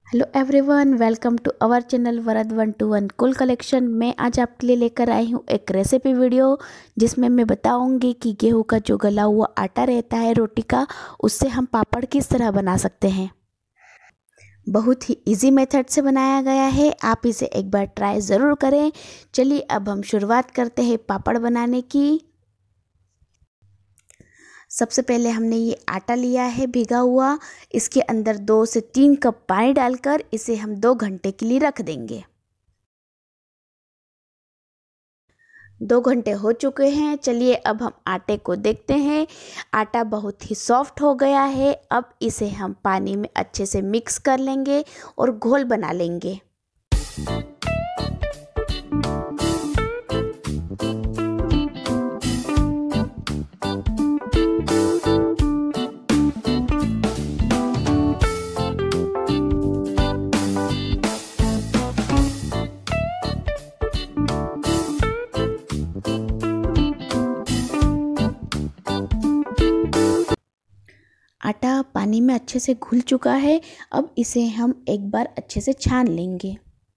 Hello everyone, welcome to our channel Varad 121 cool collection. मैं आज आपके लिए लेकर आई हूँ एक रेसिपी वीडियो जिसमें मैं बताऊंगी कि गेहूं का जो गला हुआ आटा रहता है रोटी का, उससे हम पापड़ किस तरह बना सकते हैं। बहुत ही इजी मेथड से बनाया गया है, आप इसे एक बार ट्राई ज़रूर करें। चलिए अब हम शुरुआत करते हैं पापड़ बनाने की। सबसे पहले हमने ये आटा लिया है भिगा हुआ, इसके अंदर 2 से 3 कप पानी डालकर इसे हम 2 घंटे के लिए रख देंगे। 2 घंटे हो चुके हैं। चलिए अब हम आटे को देखते हैं। आटा बहुत ही सॉफ्ट हो गया है। अब इसे हम पानी में अच्छे से मिक्स कर लेंगे और घोल बना लेंगे। आटा पानी में अच्छे से घुल चुका है। अब इसे हम एक बार अच्छे से छान लेंगे।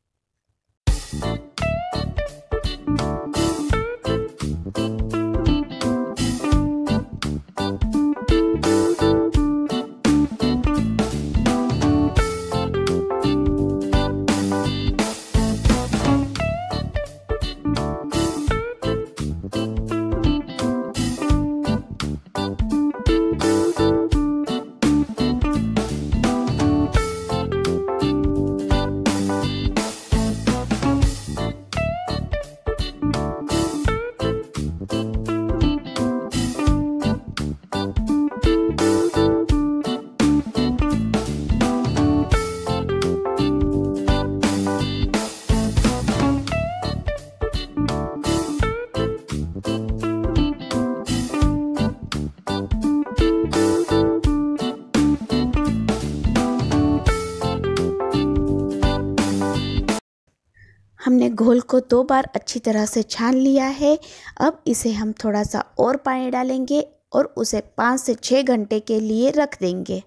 हमने घोल को 2 बार अच्छी तरह से छान लिया है। अब इसे हम थोड़ा सा और पानी डालेंगे और उसे 5 से 6 घंटे के लिए रख देंगे।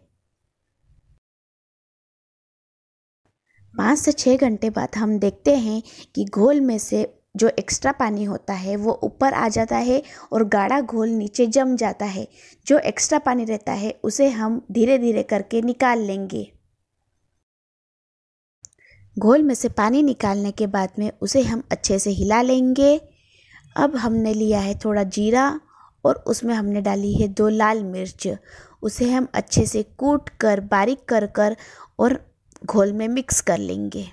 5 से 6 घंटे बाद हम देखते हैं कि घोल में से जो एक्स्ट्रा पानी होता है वो ऊपर आ जाता है और गाढ़ा घोल नीचे जम जाता है। जो एक्स्ट्रा पानी रहता है उसे हम धीरे धीरे करके निकाल लेंगे। घोल में से पानी निकालने के बाद में उसे हम अच्छे से हिला लेंगे। अब हमने लिया है थोड़ा जीरा और उसमें हमने डाली है 2 लाल मिर्च। उसे हम अच्छे से कूट कर बारीक कर कर और घोल में मिक्स कर लेंगे।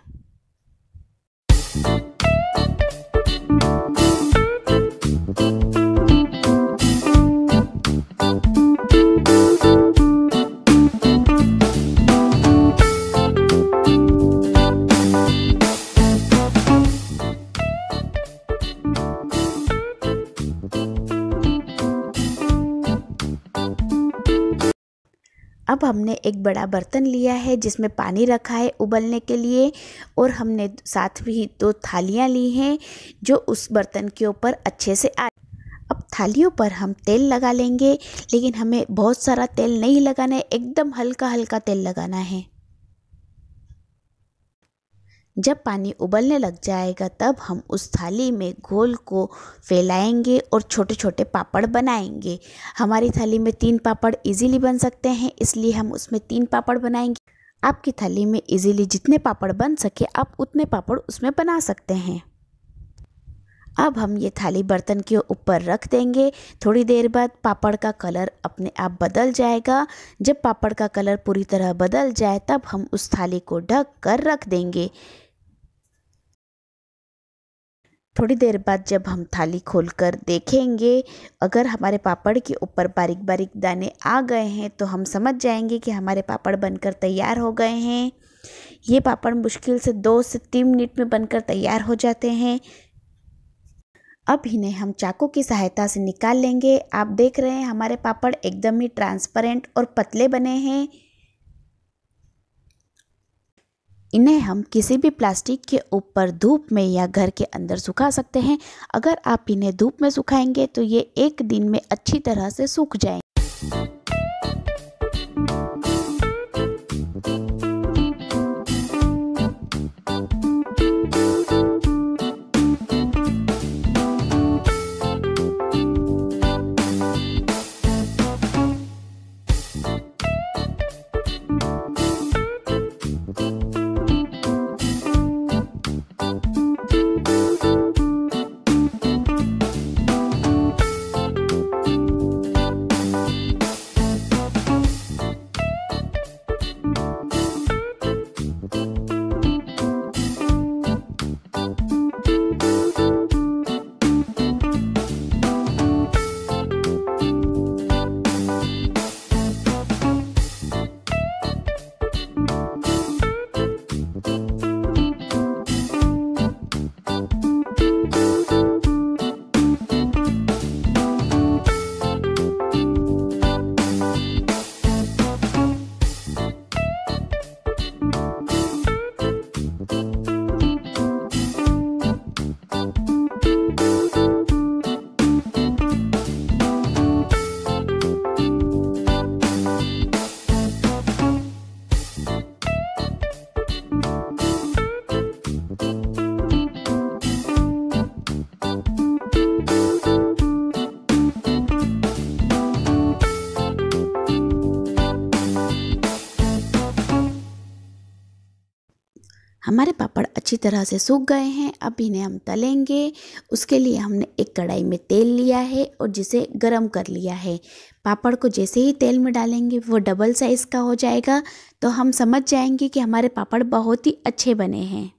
अब हमने एक बड़ा बर्तन लिया है जिसमें पानी रखा है उबलने के लिए, और हमने साथ ही 2 थालियाँ ली हैं जो उस बर्तन के ऊपर अच्छे से आ। अब थालियों पर हम तेल लगा लेंगे, लेकिन हमें बहुत सारा तेल नहीं लगाना है, एकदम हल्का हल्का तेल लगाना है। जब पानी उबलने लग जाएगा तब हम उस थाली में घोल को फैलाएंगे और छोटे छोटे पापड़ बनाएंगे। हमारी थाली में 3 पापड़ इजीली बन सकते हैं, इसलिए हम उसमें 3 पापड़ बनाएंगे। आपकी थाली में इजीली जितने पापड़ बन सके आप उतने पापड़ उसमें बना सकते हैं। अब हम ये थाली बर्तन के ऊपर रख देंगे। थोड़ी देर बाद पापड़ का कलर अपने आप बदल जाएगा। जब पापड़ का कलर पूरी तरह बदल जाए तब हम उस थाली को ढक कर रख देंगे। थोड़ी देर बाद जब हम थाली खोलकर देखेंगे, अगर हमारे पापड़ के ऊपर बारीक बारीक दाने आ गए हैं तो हम समझ जाएंगे कि हमारे पापड़ बनकर तैयार हो गए हैं। ये पापड़ मुश्किल से 2 से 3 मिनट में बनकर तैयार हो जाते हैं। अब इन्हें हम चाकू की सहायता से निकाल लेंगे। आप देख रहे हैं हमारे पापड़ एकदम ही ट्रांसपेरेंट और पतले बने हैं। इन्हें हम किसी भी प्लास्टिक के ऊपर धूप में या घर के अंदर सुखा सकते हैं। अगर आप इन्हें धूप में सुखाएंगे तो ये 1 दिन में अच्छी तरह से सूख जाएंगे। हमारे पापड़ अच्छी तरह से सूख गए हैं। अब इन्हें हम तलेंगे। उसके लिए हमने एक कढ़ाई में तेल लिया है और जिसे गरम कर लिया है। पापड़ को जैसे ही तेल में डालेंगे वो डबल साइज़ का हो जाएगा, तो हम समझ जाएंगे कि हमारे पापड़ बहुत ही अच्छे बने हैं।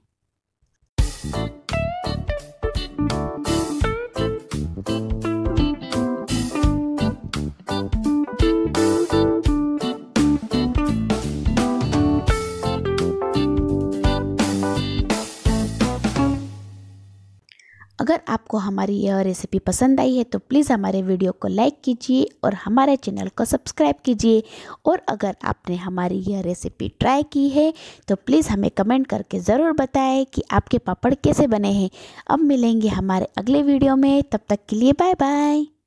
अगर आपको हमारी यह रेसिपी पसंद आई है तो प्लीज़ हमारे वीडियो को लाइक कीजिए और हमारे चैनल को सब्सक्राइब कीजिए। और अगर आपने हमारी यह रेसिपी ट्राई की है तो प्लीज़ हमें कमेंट करके ज़रूर बताएं कि आपके पापड़ कैसे बने हैं। अब मिलेंगे हमारे अगले वीडियो में, तब तक के लिए बाय बाय।